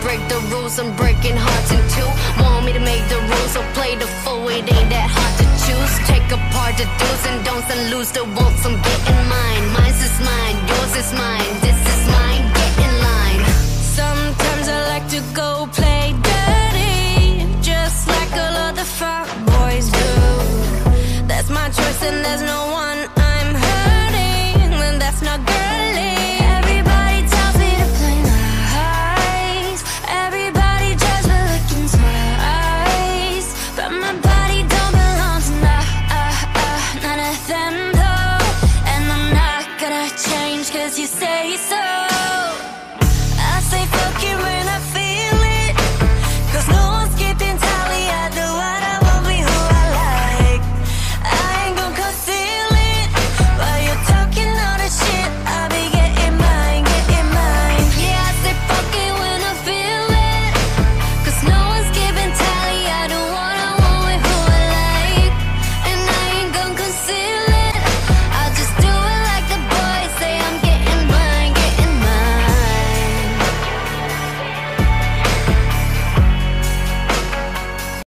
break the rules, I'm breaking hearts in two. Want me to make the rules, so play the fool, it ain't that hard to choose. Take apart the do's and don'ts and lose the wants, I'm getting mine. Mine's is mine, yours is mine, this is mine, get in line. Sometimes I like to go play dirty, just like all of the fuck boys do. That's my choice and there's no one I'm hurting, then that's not girly. Everybody tells me to play nice, everybody judges me looking twice, but my body don't belong to none of them though. And I'm not gonna change cause you say so.